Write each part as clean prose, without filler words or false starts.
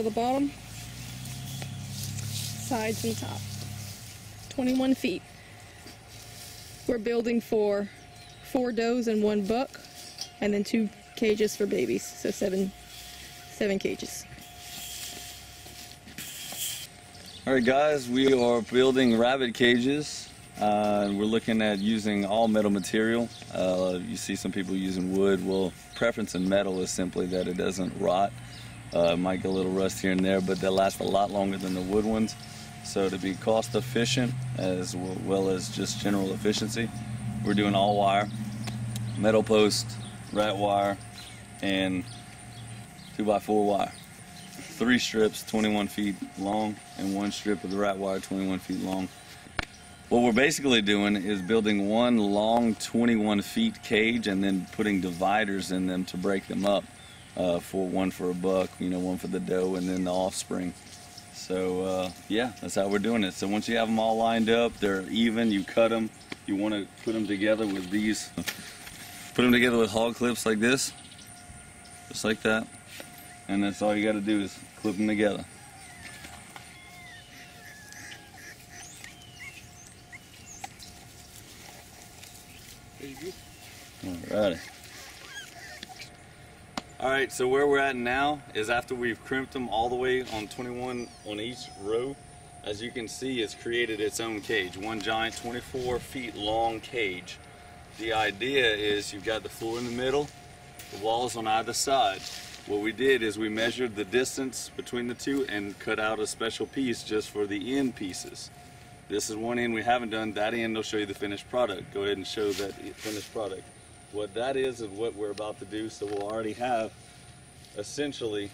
the bottom, sides and top. 21 feet. We're building for 4 does and 1 buck, and then 2 cages for babies, so 7 cages. Alright guys, we are building rabbit cages. We're looking at using all metal material. You see some people using wood. Well, preference in metal is simply that it doesn't rot. It might get a little rust here and there, but they last a lot longer than the wood ones. So to be cost efficient as well as just general efficiency, we're doing all wire, metal post, rat wire, and 2x4 wire. 3 strips 21 feet long and 1 strip of the rat wire 21 feet long. What we're basically doing is building one long 21 feet cage and then putting dividers in them to break them up. One for a buck, one for the doe, and then the offspring. So yeah, that's how we're doing it. So once you have them all lined up, they're even, you cut them. You want to put them together with these, put them together with hog clips like this, just like that. And that's all you got to do is clip them together. Alrighty. Alright, so where we're at now is after we've crimped them all the way on 21 on each row. As you can see, it's created its own cage. One giant 24 feet long cage. The idea is you've got the floor in the middle, the walls on either side. What we did is we measured the distance between the two and cut out a special piece just for the end pieces. This is one end we haven't done. That end will show you the finished product. Go ahead and show that finished product. What that is what we're about to do, so we'll already have essentially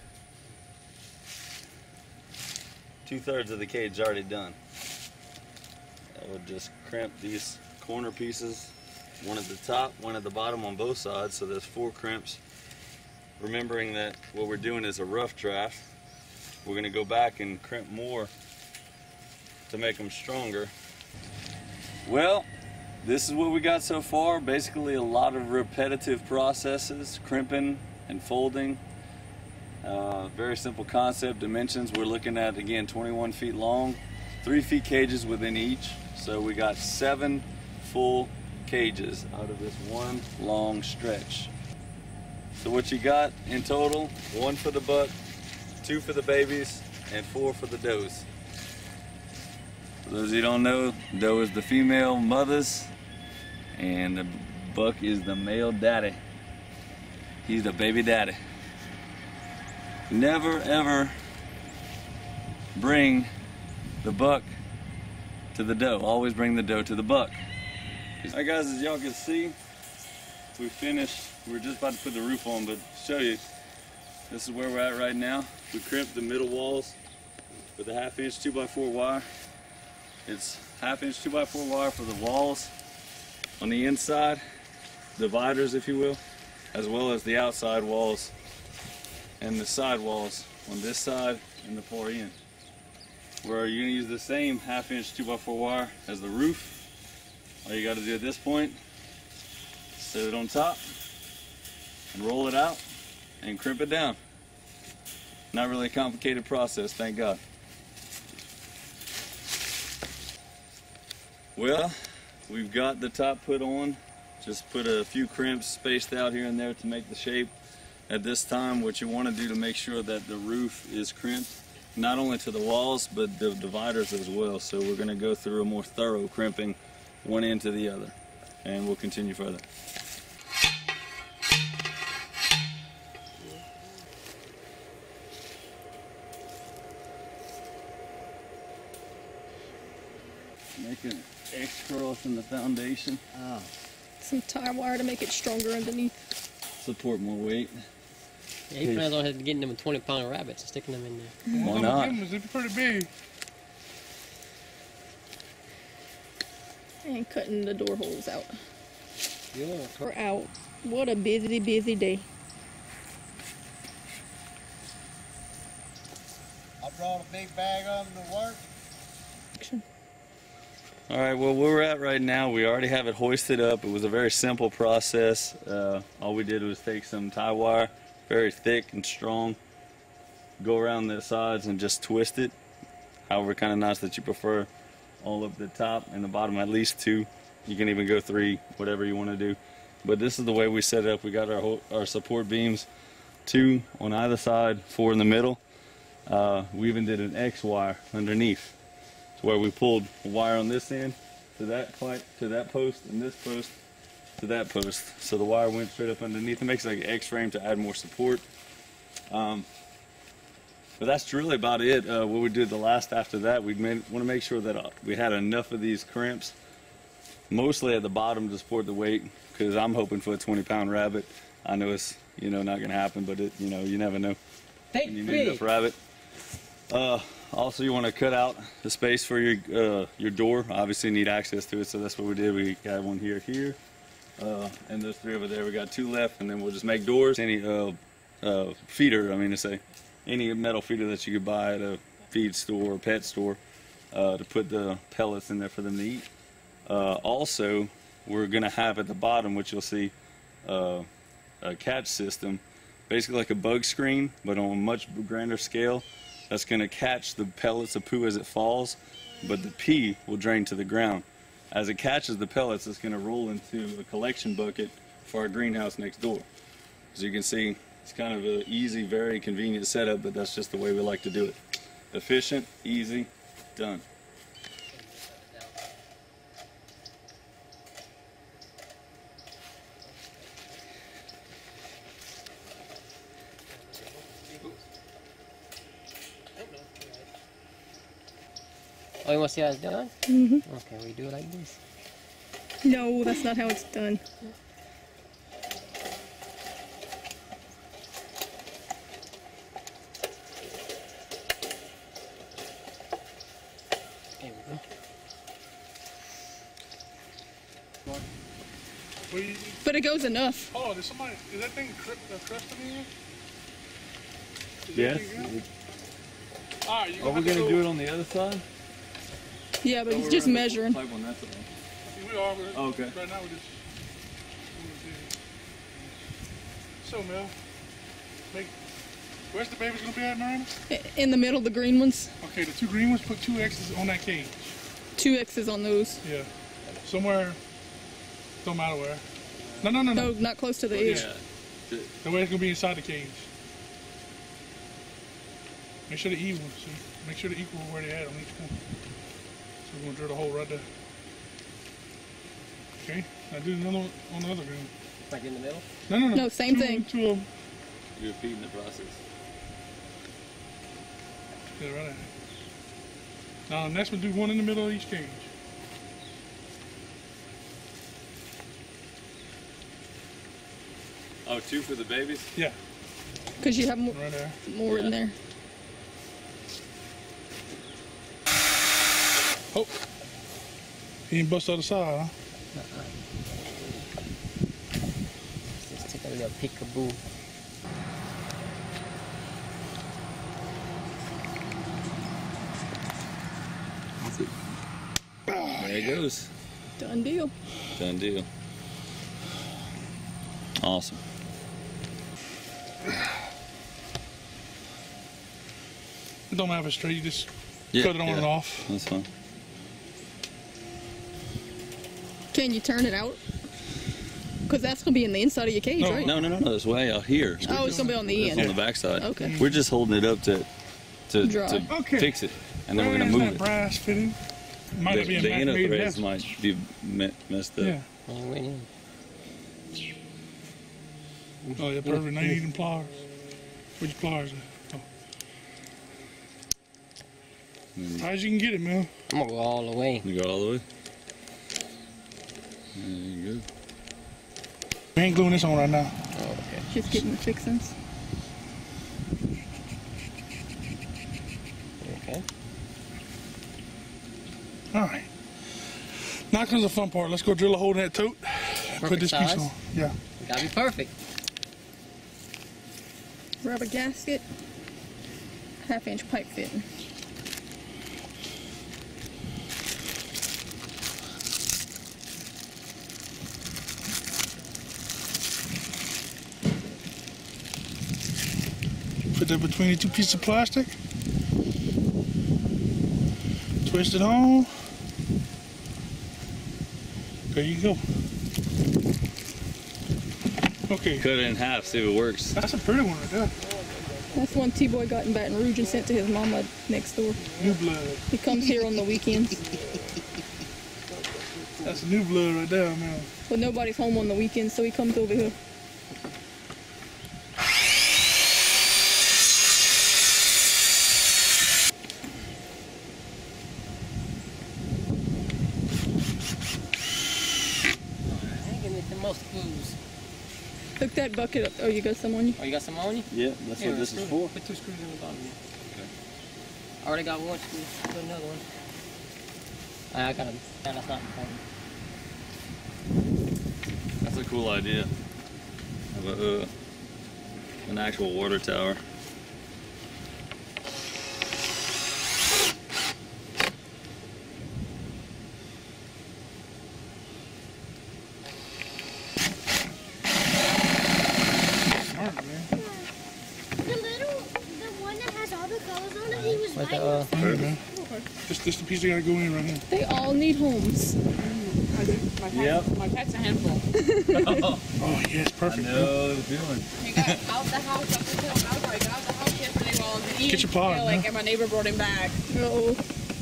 2/3 of the cage already done. I would just crimp these corner pieces, one at the top, one at the bottom on both sides, so there's 4 crimps. Remembering that what we're doing is a rough draft. We're going to go back and crimp more to make them stronger. Well, this is what we got so far. Basically a lot of repetitive processes, crimping and folding. Very simple concept. Dimensions we're looking at, again, 21 feet long, 3 feet cages within each. So we got 7 full cages out of this one long stretch. So what you got in total, 1 for the buck, 2 for the babies, and 4 for the does. For those of you who don't know, doe is the female mothers, and the buck is the male daddy. He's the baby daddy. Never ever bring the buck to the doe. Always bring the doe to the buck. Alright guys, as y'all can see, we finished. We're just about to put the roof on, but to show you, this is where we're at right now. We crimped the middle walls with a 1/2 inch 2x4 wire. It's 1/2 inch 2x4 wire for the walls on the inside, dividers if you will, as well as the outside walls and the side walls on this side and the far end. Where you're going to use the same 1/2 inch 2x4 wire as the roof. All you got to do at this point, set it on top and roll it out and crimp it down. Not really a complicated process, thank God. Well, we've got the top put on. Just put a few crimps spaced out here and there to make the shape. At this time, what you want to do to make sure that the roof is crimped, not only to the walls, but the dividers as well. So we're going to go through a more thorough crimping one end to the other, and we'll continue further. Making X cross in the foundation. Oh. Some tie wire to make it stronger underneath. Support more weight. Yeah, he plans on getting them 20-pound rabbits and sticking them in there. Why not? It's pretty big. And cutting the door holes out. Yeah. We're out. What a busy, busy day. I brought a big bag of them to work. Alright, well where we're at right now, we already have it hoisted up. It was a very simple process. All we did was take some tie wire, very thick and strong, go around the sides and just twist it. However kind of knots that you prefer. All up the top and the bottom, at least 2. You can even go 3, whatever you want to do. But this is the way we set it up. We got our support beams, 2 on either side, 4 in the middle. We even did an X wire underneath, to where we pulled a wire on this end to that post, and this post to that post. So the wire went straight up underneath. It makes it like an X frame to add more support. But that's really about it. What we did the last after that, we want to make sure that we had enough of these crimps, mostly at the bottom to support the weight, because I'm hoping for a 20-pound rabbit. I know it's not going to happen, but you never know. You need enough rabbit. Also, you want to cut out the space for your door. Obviously, you need access to it, so that's what we did. We got one here, and those 3 over there. We got 2 left, and then we'll just make doors. Any feeder, any metal feeder that you could buy at a feed store or pet store, to put the pellets in there for them to eat. Also, we're going to have at the bottom, which you'll see, a catch system, basically like a bug screen, but on a much grander scale. That's going to catch the pellets of poo as it falls, but the pee will drain to the ground. As it catches the pellets, it's going to roll into a collection bucket for our greenhouse next door. As you can see, it's kind of an easy, very convenient setup, but that's just the way we like to do it. Efficient, easy, done. Oh, you want to see how it's done? Mm-hmm. Okay, we do it like this. No, that's not how it's done. There we go. But it goes enough. Oh, is that thing crusted in here? Yes. Alright, Are we going to do it on the other side? Yeah, but he's just measuring. We are. Oh, okay. Right now we're just. So, Mel, where's the babies gonna be at, Miranda? In the middle, the green ones. Okay, the 2 green ones. Put 2 X's on that cage. 2 X's on those. Yeah, somewhere. Don't matter where. No. No, not close to the edge. Yeah. The way it's gonna be inside the cage. Make sure they're even. See? Make sure they're equal where they're at on each one. So we're gonna drill the hole right there. Okay. Now do another one on the other green. Like in the middle? No. No, same thing. 2 of them. You're repeating the process. Yeah, right there. Now next one, do 1 in the middle of each cage. Oh, 2 for the babies? Yeah. Because you have more, Right there. more in there. Oh. He didn't bust the other side, huh? Just take a little peekaboo. That's it. There it goes. Done deal. Done deal. Awesome. It don't matter if it's straight, you just Yeah, cut it on yeah. and off. That's fine. Can you turn it out? Because that's going to be in the inside of your cage, No. right? No, it's way out here. Oh, it's going to be on the It's end. on the back side. Okay. We're just holding it up to Dry. Okay. fix it, and then we're Where gonna is move that it. brass fitting? Might not be a The inner made threads vessel. might be messed up. Yeah. Oh, you went in. Oh yeah, perfect. Now you need them pliers. Where's your pliers at? Oh. High as you can get it, man. I'm gonna go all the way. You go all the way. There you go. We ain't gluing this on right now. Oh, okay. Just getting the fixings. Okay. All right. Now comes the fun part. Let's go drill a hole in that tote. Put this piece size? on. Yeah. Gotta be perfect. Rubber gasket. 1/2-inch pipe fitting. Put that between the two pieces of plastic. Twist it on. There you go. Okay. Cut it in half, see if it works. That's a pretty one right there. That's one T-Boy got in Baton Rouge and sent to his mama next door. New blood. He comes here on the weekends. That's new blood right there, man. But nobody's home on the weekends, so he comes over here. Hook that bucket up. Oh, you got some on you? Oh, you got some on you? Yeah, that's what this is for. Put 2 screws in the bottom. Okay. I already got one screw. Put another one. I got them. That's not important. That's a cool idea. Have an actual water tower. This the piece that gotta go in right here. They all need homes. My cat's a handful. Oh yes, perfect. I know the feeling. He got out the house, up to the house. I got out the house yesterday while I was eating. Get your paw, And my neighbor brought him back. Oh.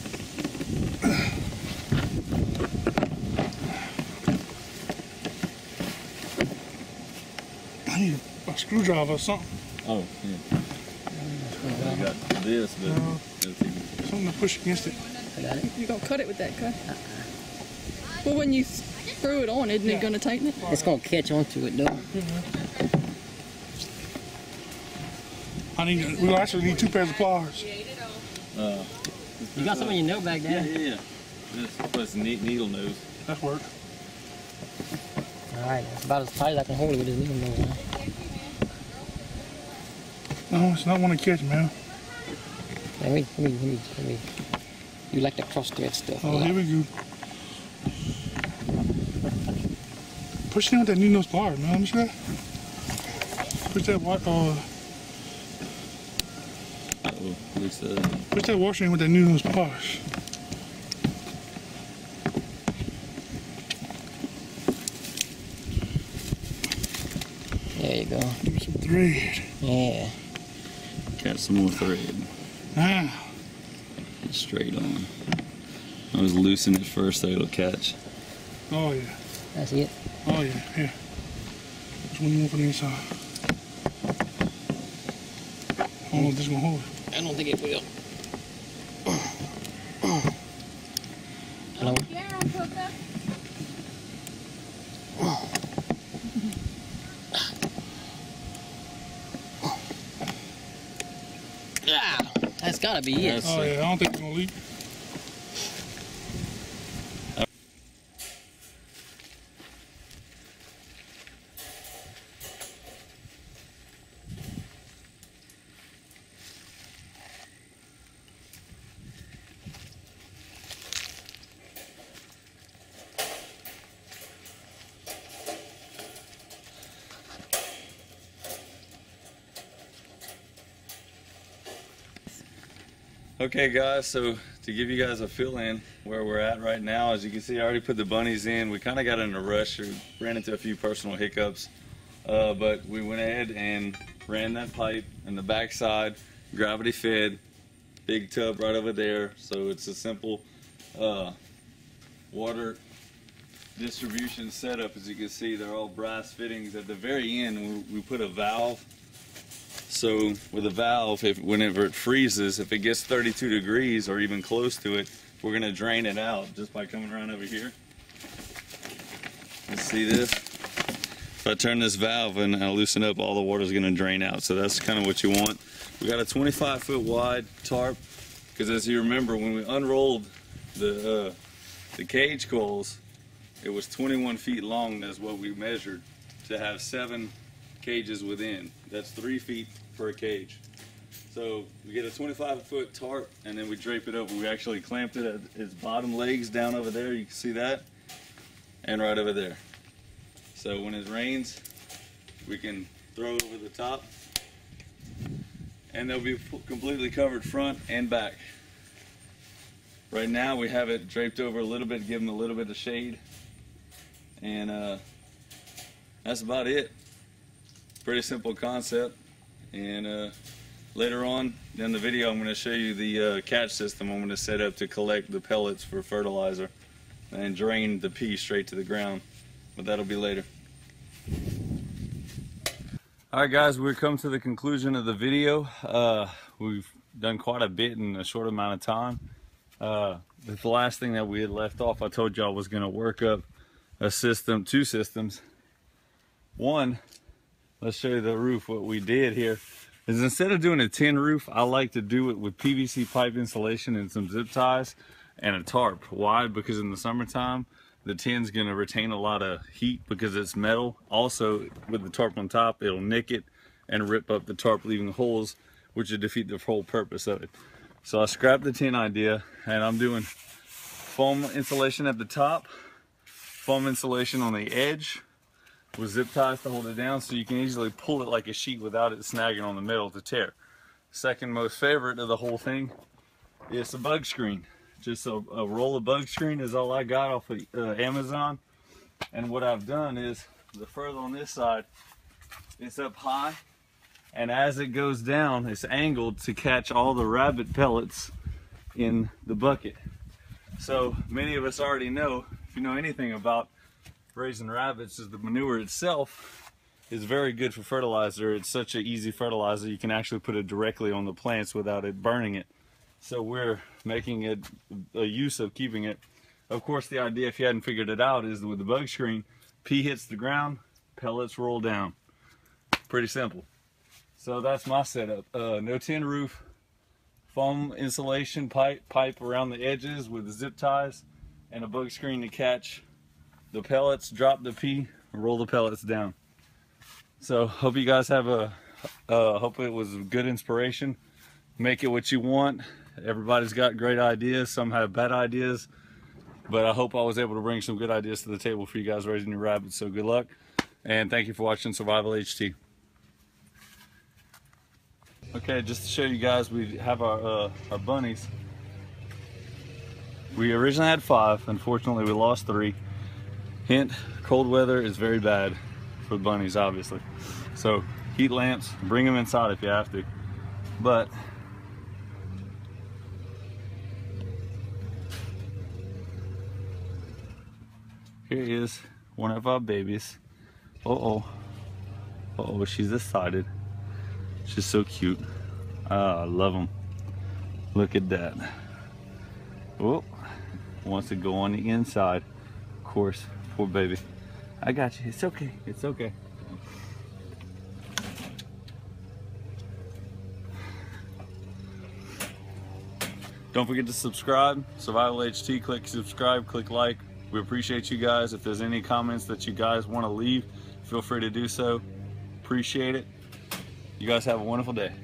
I need a screwdriver or something. Oh, yeah. I got this, but Something to push against it. I got it. You're going to cut it with that cut? Well, when you screw it on, isn't it going to tighten it? It's going to catch onto it, though. We'll actually need 2 pairs of pliers. You got some in your nail bag there? Yeah. This needle nose. That's work. Alright, that's about as tight as I can hold it with this needle nose now. No, it's not one to catch, man. Let me. You like the cross thread stuff. Oh, here we go. Push it in with that needle nose plier, man. Let me see that. Push that push that washer in with that needle nose pliers. There you go. Give me some thread. Yeah. Catch some more thread. Now. Straight on. I was loosen it first so it'll catch. Oh yeah. That's it. Oh yeah. Here. Which one you want for the inside? I don't know if this is gonna hold it. I don't think it will. Hello? Yeah, that's gotta be it. Oh yeah, I don't think it's gonna leak. Okay guys, so to give you guys a fill in where we're at right now, as you can see I already put the bunnies in. We kind of got in a rush, we ran into a few personal hiccups, but we went ahead and ran that pipe in the backside, gravity fed, big tub right over there. So it's a simple water distribution setup. As you can see, they're all brass fittings. At the very end we put a valve. So with a valve, whenever it freezes, if it gets 32 degrees or even close to it, we're going to drain it out just by coming around over here. Let's see this. If I turn this valve and I loosen up, all the water is going to drain out. So that's kind of what you want. We got a 25-foot wide tarp because, as you remember, when we unrolled the cage coils, it was 21 feet long. That's what we measured to have 7 cages within. That's 3 feet per cage. So we get a 25-foot tarp and then we drape it over. We actually clamped it at its bottom legs down over there. You can see that, and right over there. So when it rains, we can throw it over the top and they'll be completely covered front and back. Right now we have it draped over a little bit, give them a little bit of shade, and that's about it. Pretty simple concept. And later on in the video, I'm going to show you the catch system I'm going to set up to collect the pellets for fertilizer and drain the pea straight to the ground, but that'll be later. Alright guys, we've come to the conclusion of the video. We've done quite a bit in a short amount of time. The last thing that we had left off, I told y'all was going to work up a system, two systems. One, let's show you the roof. What we did here is, instead of doing a tin roof, I like to do it with PVC pipe insulation and some zip ties and a tarp. Why? Because in the summertime, the tin's going to retain a lot of heat because it's metal. Also, with the tarp on top, it'll nick it and rip up the tarp, leaving holes, which would defeat the whole purpose of it. So I scrapped the tin idea, and I'm doing foam insulation at the top, foam insulation on the edge with zip ties to hold it down, so you can easily pull it like a sheet without it snagging on the middle to tear. Second most favorite of the whole thing is the bug screen. Just a roll of bug screen is all I got off of Amazon. And what I've done is, the further on this side, it's up high, and as it goes down, it's angled to catch all the rabbit pellets in the bucket. So many of us already know, if you know anything about raising rabbits, is the manure itself is very good for fertilizer. It's such an easy fertilizer, you can actually put it directly on the plants without it burning it. So we're making it a use of keeping it. Of course, the idea, if you hadn't figured it out, is with the bug screen, pea hits the ground, pellets roll down. Pretty simple. So that's my setup. No tin roof, foam insulation pipe around the edges with the zip ties, and a bug screen to catch the pellets, drop the pea, and roll the pellets down. So hope you guys have hope it was a good inspiration. Make it what you want. Everybody's got great ideas, some have bad ideas, but I hope I was able to bring some good ideas to the table for you guys raising your rabbits. So good luck, and thank you for watching Survival HT. Okay, just to show you guys, we have our bunnies. We originally had 5. Unfortunately, we lost 3. Hint, cold weather is very bad for the bunnies, obviously. So heat lamps, bring them inside if you have to. But here is one of our babies. Uh-oh. Uh-oh, she's excited. She's so cute. I love them. Look at that. Oh, wants to go on the inside. Of course, poor baby. I got you. It's okay. It's okay. Don't forget to subscribe. Survival HT. Click subscribe. Click like. We appreciate you guys. If there's any comments that you guys want to leave, feel free to do so. Appreciate it. You guys have a wonderful day.